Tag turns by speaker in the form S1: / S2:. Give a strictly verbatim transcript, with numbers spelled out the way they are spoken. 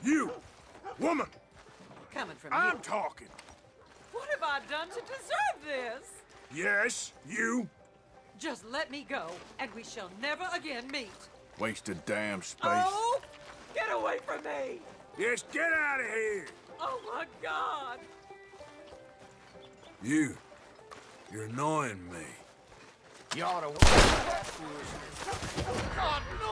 S1: You! Woman!
S2: Coming from
S1: I'm
S2: you.
S1: talking!
S2: What have I done to deserve this?
S1: Yes, you!
S2: Just let me go, and we shall never again meet.
S1: Waste of damn space.
S2: Oh! Get away from me!
S1: Yes, get out of here!
S2: Oh, my God!
S1: You. You're annoying me.
S3: You ought to watch that foolishness. God, no!